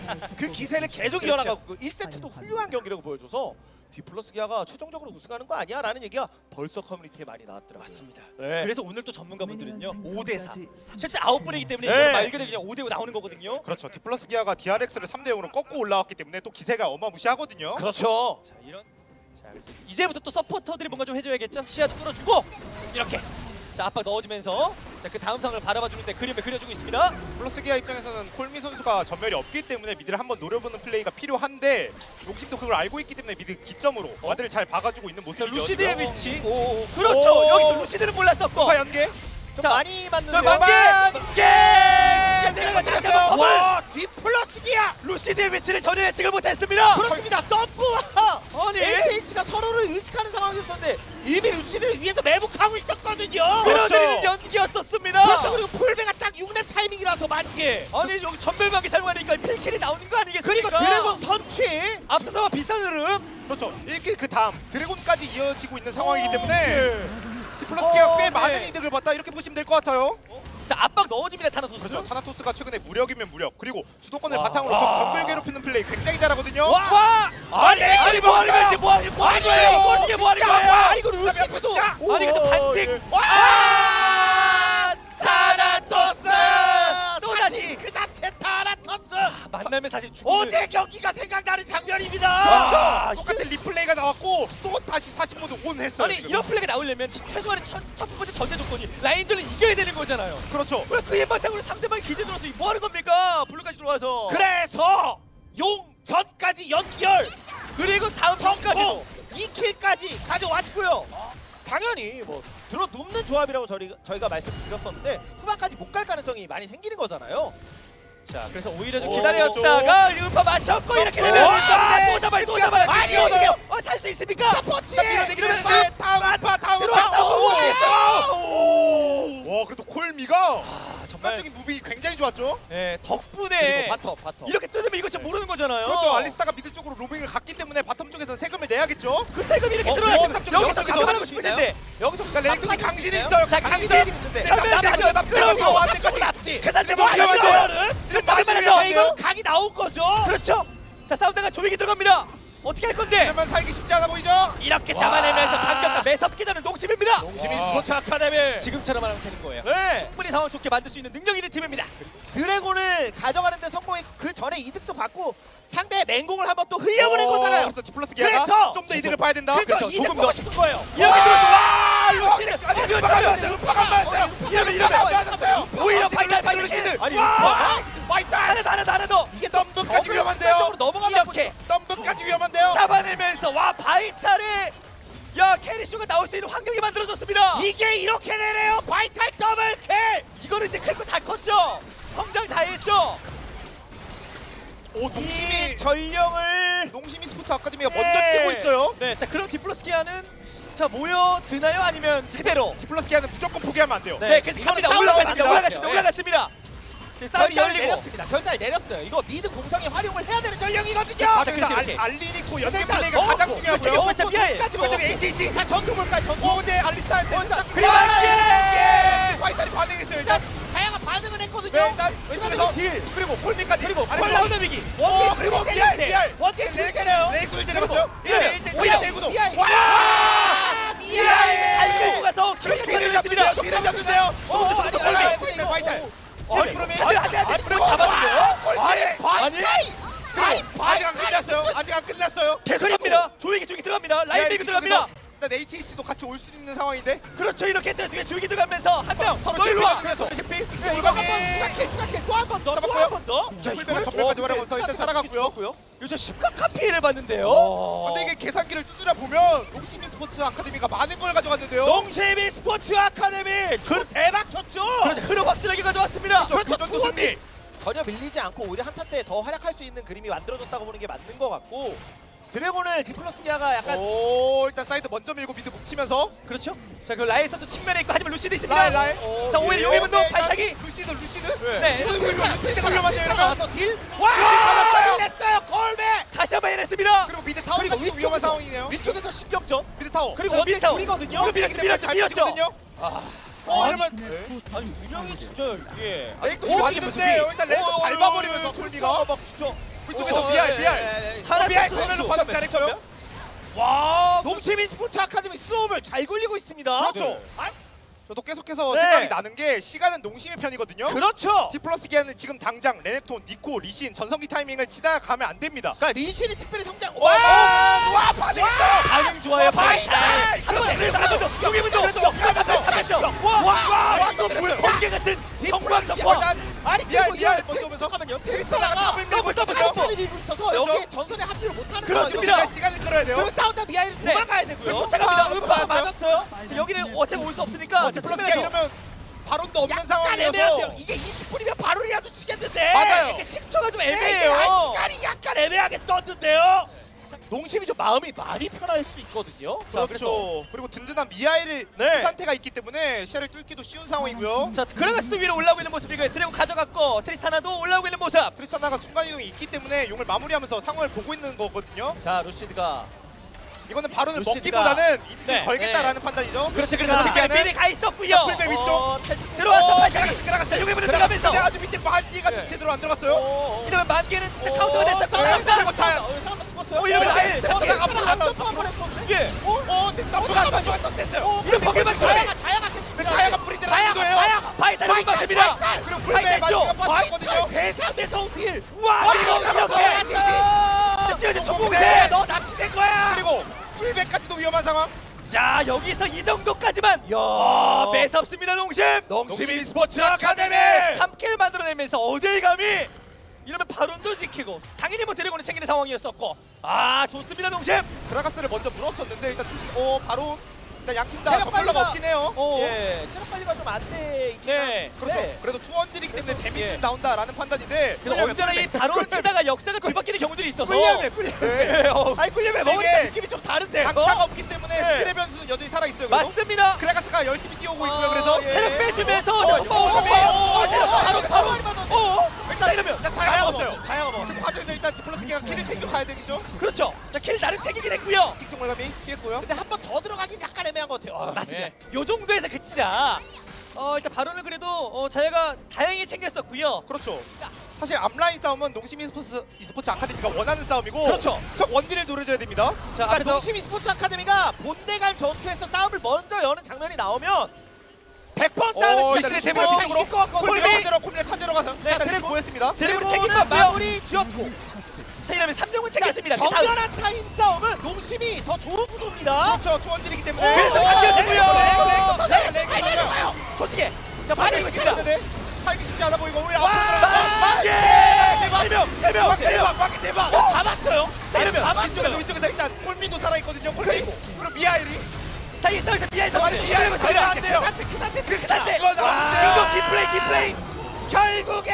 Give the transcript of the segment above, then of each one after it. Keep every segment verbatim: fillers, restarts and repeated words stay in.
그 기세를 계속 이어나가고 일 세트도 훌륭한 경기라고 보여줘서 디플러스 기아가 최종적으로 우승하는 거 아니야? 라는 얘기가 벌써 커뮤니티에 많이 나왔더라고요. 맞습니다. 네. 그래서 오늘 또 전문가분들은요 오 대 사. 실제 아홉 분이기 때문에 네. 이거 말 그대로 그냥 오 대 오 나오는 거거든요. 그렇죠. 디플러스 기아가 디알엑스를 삼 대 영으로 꺾고 올라왔기 때문에 또 기세가 어마무시하거든요. 그렇죠. 자 이런 자 그래서 이제부터 또 서포터들이 뭔가 좀 해줘야겠죠. 시야도 뚫어주고 이렇게 자 압박 넣어주면서 자 그 다음 상황을 바라봐주는데 그림을 그려주고 있습니다. 디플러스 기아 입장에서는 콜미 선수가 전멸이 없기 때문에 미드를 한번 노려보는 플레이가 필요한데 용심도 그걸 알고 있기 때문에 미드 기점으로 와드를 잘 박아주고 있는 자 모습이죠. 루시드의 위치. 오, 오, 그렇죠. 오. 여기서 루시드는 몰랐었고. 파 연계. 좀 자, 많이 맞는데요. 자 만개 만개 내려가 다시 한번 버블. 와, 디플러스 기아! 루시드의 위치를 전혀 예측을 못했습니다. 그렇습니다. 썸프와 아니 에이치에이치가 서로를 의식하는 상황이었었는데 이미 루시드를 위해서 매복하고 있었거든요. 끌어들이는 연기였었습니다. 그렇죠. 그리고 풀베가 딱 육 렙 타이밍이라서 만개. 아니 여기 전멸방기 사용하니까 필킬이 나오는 거 아니겠습니까? 그리고 드래곤 선취. 앞서서와 비슷한 흐름. 그렇죠. 일 킬 그 다음 드래곤까지 이어지고 있는 상황이기 오, 때문에 네. 디플러스 기아가 꽤 어, 많은 네. 이득을 봤다 이렇게 보시면 될 것 같아요. 자 압박 넣어줍니다 타나토스. 그렇죠. 타나토스가 최근에 무력이면 무력 그리고 주도권을 와. 바탕으로 좀 정글 괴롭히는 플레이 굉장히 잘하거든요. 와! 와! 아니 아니 뭐 하는 거지 뭐 하는 뭐 하는 거예요? 이게 뭐 하는 거예요? 아, 이거 루시드도. 아니 근데 반칙. 와! 타나토스! 또 다시 다시. 그 자체 타나토스! 만나면 사실 죽음을. 어제 경기가 생각나는 장면입니다. 아, 똑같은 리플레이가 나왔고 또 다시 사십 모드 온 했어요. 아니 지금. 이런 플레이가 나오려면 최소한의 첫, 첫 번째 전제 조건이 라인전을 이겨야 되는 거잖아요. 그렇죠. 왜 그의 바탕으로 상대방이 기대 들어서 뭐 하는 겁니까? 블루까지 들어와서. 그래서 용전까지 연결 그리고 다음 성공 턴까지도. 이 킬까지 가져왔고요. 당연히 뭐 들어 눕는 조합이라고 저희, 저희가 말씀드렸었는데 후반까지 못 갈 가능성이 많이 생기는 거잖아요. 자 그래서 오히려 좀 오, 기다렸다가 음파 맞췄고 이렇게 되면 오, 아, 또 잡아요 또 잡아요. 아니, 어떻게 어떡해요? 어, 살 수 있습니까? 서포치! 밀어내기는 했는데 다음 파 다음 들어왔다고! 와 그래도 콜미가 정말 전반적인 무빙이 굉장히 좋았죠. 예 덕분에 그리고 바터 바터. 이렇게 뜯으면 이거 진짜 모르는 거잖아요. 그렇죠. 알리스타가 미드 쪽으로 로빙을 갔기 때문에 바텀 쪽에서 세금을 내야겠죠. 그 세금 이렇게 어, 들어야지. 어, 깜짝이야. 여기서 여기서 가져가고 가져가고 싶을 텐데. 여기서 자 레이튼이 강신이 있어요. 자 강신. 강신 있는데. 하면서 납치, 납치, 끌어고 납치. 납치 납치. 그 상태 이거 먹혀요. 이거는 이거 잡을 마지막에 만하죠. 이거 이거 각이 나온 거죠. 그렇죠. 자 싸우다가 조이기 들어갑니다. 어떻게 할 건데? 그러면 살기 쉽지 않아 보이죠? 이렇게 와. 잡아내면서 반격과 매섭게 되는 농심입니다. 농심이 와. 스포츠 아카데미. 지금처럼 하면 되는 거예요. 네. 충분히 상황 좋게 만들 수 있는 능력 있는 팀입니다. 드래곤을 가져가는데 성공했고 그 전에 이득도 받고 상대의 맹공을 한번 또 흘려보낸 거잖아요. 그래서 디플러스 기아가 그래서! 좀 더 이득을 봐야 된다. 그래서 그렇죠. 이득 조금 보고 더. 싶은 거예요. 이렇게 와. 들어서 와 루시는 아니, 어디가 음파가 안 잡아요? 맞았어요. 음파가 안 맞았어요. 이러면 이러면 맞았어요. 오히려 파이탈 파이탈 루시드. 아니 와! 파이탈. 하나 더 하나 더 하나 더 이게 덤브까지 위험한데요. 이렇게 덤브까지 위험한데요. 잡아내면서 와 바이탈의 야 캐리쇼가 나올 수 있는 환경이 만들어졌습니다. 이게 이렇게 되네요. 바이탈 더블 킬. 이거는 이제 클 거 다 컸죠. 성장 다 했죠. 오 이 농심이 전령을 농심이 스포츠 아카데미가 네. 먼저 뛰고 있어요. 네, 자 그럼 디플러스 기아는 자 모여 드나요 아니면 그대로? 디플러스 기아는 무조건 포기하면 안 돼요. 네, 네, 그래서 이거는 갑니다. 싸우러 올라갔습니다. 가는 올라갔습니다. 것 같아요. 올라갔습니다. 네, 싸움이 결단을 열리고. 내렸습니다. 결단을 내렸어요. 이거 미드 공성에 활용을 해야 되는 전령이거든요. 아, 자, 그래서 그렇지, 이렇게. 알리니코 연계 일단 플레이가 넣었고, 가장 그렇지, 중요하고요. 그렇지, 미아일. 끝까지 먹었고 에이치에이치. 자 전투 볼까요? 전투. 오, 네, 알리스타한테 일단 그리고 예! 파이탈이 반응했어요. 일단 다양한 반응을 했거든요. 네, 일단 왼쪽에서 딜. 그리고 폴미까지 그리고 콜라우드 비기. 오, 그리고 미알, 네. 미알. 원딜 딜 때려요. 레이구를 때려봤어요. 이러면 이러면 오히려 내구도. 미알. 와! 미아일 잘 끌고 가서 그렇게 기회를 기회를 했습니다. 잡습니다. 기회를 잡는데요. 조금 더, 조금 더 빨리. 네, 파이탈. 아니, 아니, 그러면 안 돼, 안 돼, 안 돼. 그럼 잡았는데요? 아니, 아니, 아니, 아직 안 끝났어요. 아직 안 끝났어요. 계속 갑니다. 조이기 조이기 들어갑니다. 라인 밀고 들어갑니다. 일단 에이치에이치도 같이 올 수 있는 상황인데. 그렇죠. 이렇게 했더니 뒤에 조이기 들어가면서 한 명. 서로 너 일로 와. 그래서 해피. 이거 한번 추가킬 추가킬 또 한 번 더. 또 한 번 더. 자, 풀베가 이거를 전멸까지 활용해서 일단 살아갔고요. 요즘 심각한 피해를 받는데요. 근데 이게 계산기를 두드려 보면 농심이 스포츠 아카데미가 많은 걸 가져갔는데요. 농심이 스포츠 아카데미 그 대박 쳤죠. 그렇죠. 흐름 확실하게 가져왔습니다. 그렇죠. 교전도 승리. 전혀 밀리지 않고 오히려 한타 때 더 활약할 수 있는 그림이 만들어졌다고 보는 게 맞는 것 같고 드래곤을 디플러스 기아가 약간 오, 일단 사이드 먼저 밀고 미드 묵히면서. 그렇죠. 자, 그 라이에서도 측면에 있고 하지만 루시드 있습니다. 라이 라이. 자, 오히려 용의분도 네, 일단 발차기. 루시드 루시드. 네. 루시드가 위험한데요. 이러면. 나와서 딜. 와! 와! 냈어요. 골배. 다시 한번 해냈습니다. 그리고 미드 타워가 그리고 좀 위험한 위쪽에서, 상황이네요. 위쪽에서 신경전. 미드 타워. 그리고 자, 원딜 미드 타워. 둘이거든요. 이거 밀었죠, 밀었죠, 잘 밀었죠. 밀거든요. 어, 아니, 이러면 네. 아니, 운영이 진짜 예. 에이크 어떻게 왔는데요. 일단 레드 어, 어, 밟아버리면서 어, 톨비가 막 진짜 위쪽에서 어, 미알 예, 미알. 예, 예. 하나 미알 선수. 그러면 과정 가르쳐요. 와, 농심이 스포츠 아카데미 스노우를 잘 굴리고 있습니다. 그렇죠. 네. 아, 저도 계속해서 네. 생각이 나는 게 시간은 농심의 편이거든요. 그렇죠. T 플러스 기아는 지금 당장 레네톤, 니코, 리신, 전성기 타이밍을 지나가면 안 됩니다. 그러니까 리신이 특별히 성장. 와! 와, 와, 반응했어! 반응 좋아요. 바이탈! 바이탈. 한번 그래도 나도 여기부터 그래도 잡혔죠. 잡혔죠. 와, 와, 와, 이거 또 뭐야? 뭐야? 번개 같은 정말 일단 와. 아니 미알, 그리고 미알 이거 먼저 오면서 잠깐만요. 트리스타나가 트리스타나가 더블 더블 더블 밀고 차를 밀고 있어서 그렇죠? 여기 전선에 합류를 못하는 그렇습니다. 상황이거든요. 시간을 끌어야 돼요. 그럼 싸우다 미아이를 네. 도망가야 되고요. 쫓아갑니다. 아, 음파 맞았어요. 자, 여기는 어차피 올 수 없으니까 자, 플러스 기아 측면에서 이러면 바론도 없는 약간 상황이어서 애매한데요. 이게 이십 분이면 바로라도 치겠는데. 맞아요. 이게 십 초가 좀 네, 애매해요. 아, 시간이 약간 애매하게 떴는데요. 농심이 좀 마음이 많이 편할 수 있거든요. 자, 그렇죠. 그리고 든든한 미아이를 네. 그 상태가 있기 때문에 쉘을 뚫기도 쉬운 상황이고요. 자, 그라가스도 위로 올라오고 있는 모습이고요. 드래곤 가져갔고 트리스타나도 올라오고 있는 모습. 트리스타나가 순간이동이 있기 때문에 용을 마무리하면서 상황을 보고 있는 거거든요. 자, 루시드가 이거는 바론을 루시드가- 먹기보다는 인생 네. 걸겠다라는 판단이죠. 그렇죠. 자, 그래서 지금 기아는 미리 가 있었고요. 풀백 위쪽. 어, 태지- 들어왔어. 어, 발차기. 그라가스, 그라가스. 자, 용의문을 그라가스 들어가면서 아주 밑에 반지가 네. 제대로 안 어, 들어갔어요. 어, 어. 이러면 만개는 자, 어, 카운터가 됐어. 어, 싸운다. 그리고 자, 어, 상황 죽었어요. 어, 이러면 아예 상대가 앞으로 안 나가서 점프 한번 했었는데. 예. 어, 어, 근데 나쁘가 안 나쁘가 안 됐어요. 이런 번개만 쳐야 자야가 자야가 계속 근데 자야가 뿌린데 자야가 라운드예요. 자야가 바이탈을 못 막습니다. 그리고 파이터 풀백 쇼. 반지가 빠졌거든요. 대삼에서 휠. 와, 그리고 이렇게 야, 뛰어진 네, 총공세. 너 납치된 거야. 그리고 풀백까지도 위험한 상황. 자, 여기서 이 정도까지만. 야, 아, 매섭습니다, 농심. 농심이 스포츠 아카데미. 삼 킬 만들어내면서 어딜 감히 이러면 바론도 지키고 당연히 뭐 드래곤을 챙기는 상황이었었고. 아, 좋습니다, 농심. 드라가스를 먼저 물었었는데 일단 조심. 어, 바로 일단 양팀 다 체력 정글러가 관리가- 없긴 해요. 어. 예, 체력 관리가 좀 안 돼 있긴 네. 그렇죠. 네. 그래도 투원들이기 때문에 데미지는 예. 나온다라는 판단인데. 그래서 언제나 이 바론 치다가 역사가 뒤바뀌는 경우들이 있어서. 꿀려매 꿀려매. 네. 어, 아니 꿀려매 이게 먹으니까 느낌이 좀 다른데. 강타가 없기 때문에 네. 스킬의 변수는 여전히 살아 있어요. 그래도 맞습니다. 그라가스가 열심히 뛰어오고 있고요. 어, 그래서 예. 체력 빼주면서 어, 어, 지금 어, 어, 조심히. 어, 어, 체력 어, 바로 어, 바로. 많이 받았네. 어, 어. 일단 자, 이러면 자, 자야가 자야가 먹었어요. 먹었어요. 자야가 먹었어요. 과정에서 일단 디플로스기가 킬을 챙겨 가야 되겠죠. 그렇죠. 자, 킬 나름 챙기긴 했고요. 직종 월감이 피했고요. 근데 한 번 더 들어가긴 약간 애매한 것 같아요. 아, 맞습니다. 네. 요 정도에서 그치자. 어, 일단 바론을 그래도 어, 자야가 다행히 챙겼었고요. 그렇죠. 사실 앞라인 싸움은 농심 e스포츠, e스포츠 아카데미가 원하는 싸움이고 그렇죠. 적 원딜을 노려줘야 됩니다. 자, 그러니까 앞에서 농심이 스포츠 아카데미가 본대갈 전투에서 싸움을 먼저 여는 장면이 나오면 백 번 어, 싸움은 일단 디스의 대본 대본이 쪽으로 이길 것 같거든요. 콜미가 찾으러 콜미가 찾으러 가서 네, 차를 그리고- 보였습니다. 드래곤을 그리고는 챙겼고요. 마무리 지었고. 자, 이러면 삼 종은 그러니까 챙겼습니다. 그 다음 정연한 타임 싸움은 농심이 더 좋은 구도입니다. 그렇죠. 투원딜이기 때문에. 그래서 어, 당겨지고요. 네, 네, 네, 네, 네, 네, 네. 조식에 자, 많이 받고 있습니다. 있는데 살기 쉽지 않아 보이고 오히려 와, 앞으로 들어가. 만개! 세 명, 세 명, 세 명. 대박, 막기 대박. 어, 잡았어요. 자, 이러면 위쪽에서 위쪽에서 일단 콜미도 살아 있거든요. 콜미. 그리고. 그리고 미아일이. 자, 이 싸움에서 비하인드 아니, 선수. 비하인드 이러고 안 돼요. 그산테 그산테 그산테. 그산테. 이거 나왔는데요. 이거 뒷플레이, 뒷플레이. 결국에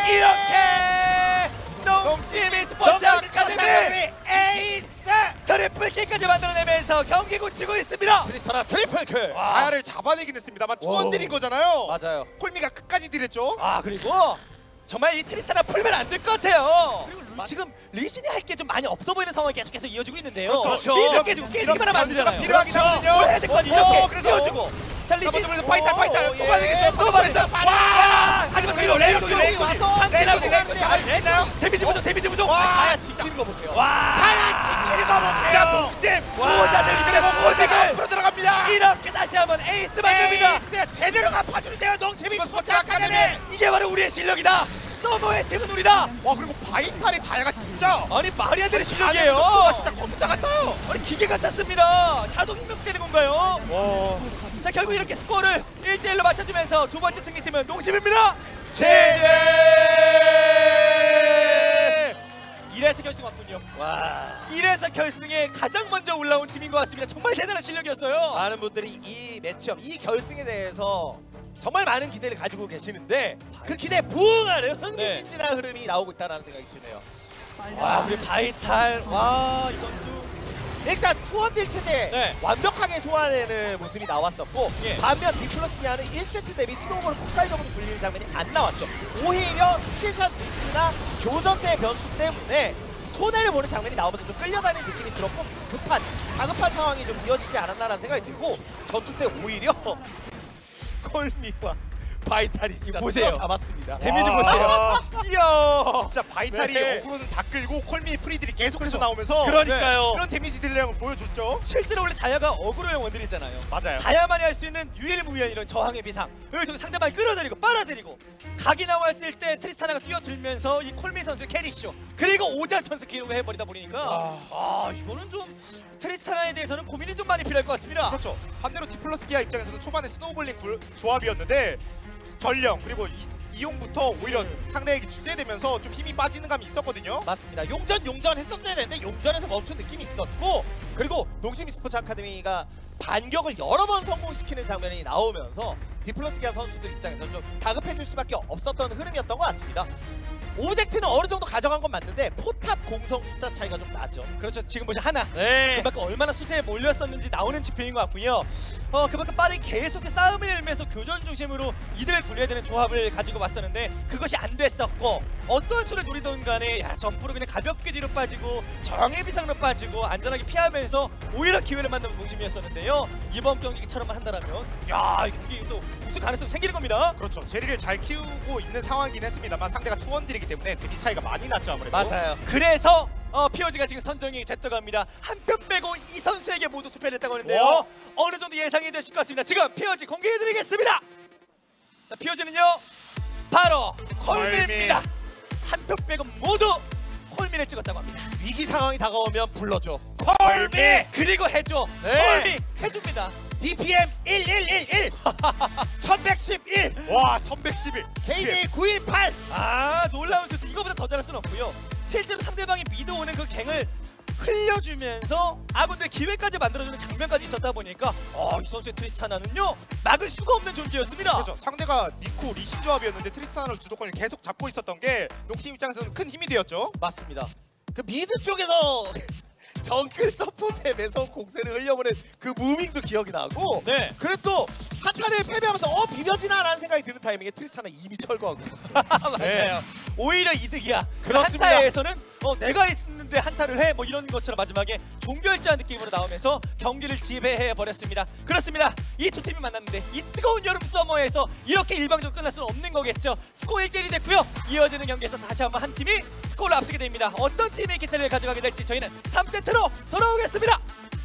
이렇게 농심이 스포츠 아카데미 에이스 트리플 킥까지 만들어내면서 경기 굳히고 있습니다. 트리스타나 트리플 킬. 와. 자야를 잡아내긴 했습니다만 투원딜인 거잖아요. 맞아요. 콜미가 끝까지 딜했죠. 아, 그리고 정말 이 트리스타나 풀면 안 될 것 같아요. 지금 리신이 할 게 좀 많이 없어 보이는 상황이 계속해서 이어지고 있는데요. 그렇죠. 미드 깨지고 깨지기만 하면 안 되잖아요. 필요하긴 하거든요. 뭘 해야 될 거 아니에요? 어, 이렇게 그래서 띄워주고. 자, 리신. 먼저 먼저 파이탈 파이탈 오, 또 예. 받으겠어요. 또 받았다. 와! 하지만 뒤로 레이도 레이도 레이도 와서 한진하고 레이도 레이도 레이도 데미지 부족 데미지 부족. 와. 자야 지키는 거 보세요. 와! 자야 지키는 거 진짜 보세요. 농심. 부호자들 이들의 앞으로 부호자들 들어갑니다. 이렇게 다시 한번 에이스 만듭니다. 에이스 제대로 갚아주는데요. 농심이 이거 스포츠 스포츠 아카데미. 아카데미. 이게 바로 우리의 실력이다. 서버의 팀은 우리다. 와 그리고 바이탈의 자야가 진짜 아니 말이 안 되는 속도가 실력이에요. 진짜 컴퓨터 같아요. 아니 기계 같았습니다. 자동 입력되는 건가요? 와. 자, 결국 이렇게 스코어를 일 대 일로 맞춰주면서 두 번째 승리팀은 농심입니다. 제제. 이래서 결승 왔군요. 와. 이래서 결승에 가장 먼저 올라온 팀인 것 같습니다. 정말 대단한 실력이었어요. 많은 분들이 이 매치업, 이 결승에 대해서 정말 많은 기대를 가지고 계시는데 그 기대에 부응하는 흥미진진한 흐름이 나오고 있다는 생각이 드네요. 와, 우리 바이탈. 와, 이 선수. 일단 투원딜 체제 네. 완벽하게 소화하는 모습이 나왔었고 예. 반면 디플러스 기아는 일 세트 대비 스노우볼을 폭발적으로 굴리는 장면이 안 나왔죠. 오히려 스킬샷 미스나 교전대의 변수 때문에 손해를 보는 장면이 나오면서 좀 끌려다니는 느낌이 들었고 급한, 다급한 상황이 좀 이어지지 않았나라는 생각이 들고 전투 때 오히려 콜미와 바이탈이 진짜 보세요. 담았습니다. 데미지 와. 보세요. 이야. 진짜 바이탈이 네. 어그로는 다 끌고 콜미 프리들이 계속해서 나오면서 그러니까요. 그런 데미지 딜량을 보여줬죠. 실제로 원래 자야가 어그로형 원딜이잖아요. 맞아요. 자야만이 할 수 있는 유일무이한 이런 저항의 비상. 여기서 상대방이 끌어들이고 빨아들이고 각이 나왔을 때 트리스타나가 뛰어들면서 이 콜미 선수의 캐리쇼 그리고 오자 천스 기록을 해버리다 보니까 와. 아 이거는 좀 트리스타나에 대해서는 고민이 좀 많이 필요할 것 같습니다. 그렇죠. 반대로 디플러스 기아 입장에서는 초반에 스노우볼링 굴- 조합이었는데 전령 그리고 이, 이용부터 오히려 상대에게 주게 되면서 좀 힘이 빠지는 감이 있었거든요. 맞습니다. 용전 용전 했었어야 되는데 용전에서 멈춘 느낌이 있었고 그리고 농심 스포츠 아카데미가 반격을 여러 번 성공시키는 장면이 나오면서 디플러스 기아 선수들 입장에서 좀 다급해질 수밖에 없었던 흐름이었던 것 같습니다. 오젝트는 어느 정도 가져간 건 맞는데 포탑 공성 숫자 차이가 좀 나죠. 그렇죠. 지금 보자 하나. 네. 그만큼 얼마나 수세에 몰렸었는지 나오는 지표인 것 같고요. 어 그만큼 빠르게 계속 싸움을 열면서 교전 중심으로 이득을 불려야 되는 조합을 가지고 왔었는데 그것이 안 됐었고 어떤 수를 노리던 간에 야 점프로 그냥 가볍게 뒤로 빠지고 정의 비상로 빠지고 안전하게 피하면서 오히려 기회를 만드는 농심이었었는데요. 이번 경기처럼만 한다면 야 이 경기 또 우승 가능성이 생기는 겁니다. 그렇죠. 제리를 잘 키우고 있는 상황이긴 했습니다만 상대가 투원딜이기 때문에 데미지 차이가 많이 났죠 아무래도. 맞아요. 그래서 어, 피오지가 지금 선정이 됐다고 합니다. 한 표 빼고 이 선수에게 모두 투표를 했다고 하는데요. 와. 어느 정도 예상이 되실 것 같습니다. 지금 피오지 공개해드리겠습니다. 자, 피오지는요 바로 콜미입니다. 한 표 빼고 모두 콜미를 찍었다고 합니다. 위기 상황이 다가오면 불러줘. 콜미 그리고 해줘. 네. 콜미 해줍니다. 디피엠 일일일일 천백십일 와 천백십일. 케이디 구일팔 아 놀라운 수치 이거보다 더 잘할 수는 없고요. 실제로 상대방이 미드 오는 그 갱을 흘려주면서 아군들 기회까지 만들어주는 장면까지 있었다 보니까 어, 이 선수의 트리스타나는요 막을 수가 없는 존재였습니다. 그렇죠. 상대가 니코 리신 조합이었는데 트리스타나로 주도권을 계속 잡고 있었던 게 농심 입장에서는 큰 힘이 되었죠. 맞습니다. 그 미드 쪽에서 정글 서폿의 매서운 공세를 흘려보낸 그 무빙도 기억이 나고 네. 그리고 또 한타를 패배하면서 어 비벼지나 라는 생각이 드는 타이밍에 트리스타나 이미 철거하고 있었어요. 맞아요. 오히려 이득이야. 그렇습니다. 한타에서는 어, 내가 있는데 한타를 해 뭐 이런 것처럼 마지막에 종결자 느낌으로 나오면서 경기를 지배해 버렸습니다. 그렇습니다. 이 두 팀이 만났는데 이 뜨거운 여름 서머에서 이렇게 일방적으로 끝날 수는 없는 거겠죠. 스코어 일 대 일이 됐고요. 이어지는 경기에서 다시 한번 한 팀이 스코어를 앞서게 됩니다. 어떤 팀이 기세를 가져가게 될지 저희는 삼 세트로 돌아오겠습니다.